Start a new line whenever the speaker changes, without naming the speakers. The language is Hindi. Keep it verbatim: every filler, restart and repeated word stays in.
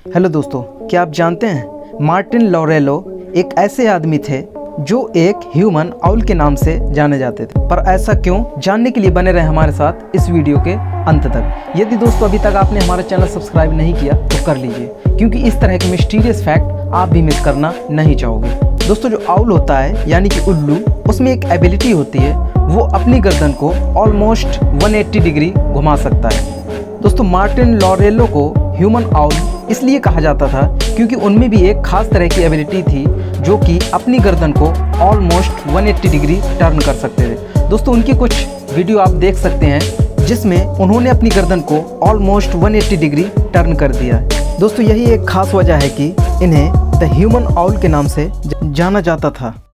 हेलो दोस्तों, क्या आप जानते हैं मार्टिन लॉरेलो एक ऐसे आदमी थे जो एक ह्यूमन आउल के नाम से जाने जाते थे। पर ऐसा क्यों, जानने के लिए बने रहे हमारे साथ इस वीडियो के अंत तक। यदि दोस्तों अभी तक आपने हमारा चैनल सब्सक्राइब नहीं किया तो कर लीजिए, क्योंकि इस तरह के मिस्टीरियस फैक्ट आप भी मिस करना नहीं चाहोगे। दोस्तों, जो आउल होता है यानी कि उल्लू, उसमें एक एबिलिटी होती है, वो अपनी गर्दन को ऑलमोस्ट एक सौ अस्सी डिग्री घुमा सकता है। दोस्तों, मार्टिन लॉरेलो को ह्यूमन आउल इसलिए कहा जाता था क्योंकि उनमें भी एक खास तरह की एबिलिटी थी जो कि अपनी गर्दन को ऑलमोस्ट एक सौ अस्सी डिग्री टर्न कर सकते थे। दोस्तों, उनकी कुछ वीडियो आप देख सकते हैं जिसमें उन्होंने अपनी गर्दन को ऑलमोस्ट एक सौ अस्सी डिग्री टर्न कर दिया है। दोस्तों, यही एक खास वजह है कि इन्हें द ह्यूमन आउल के नाम से जाना जाता था।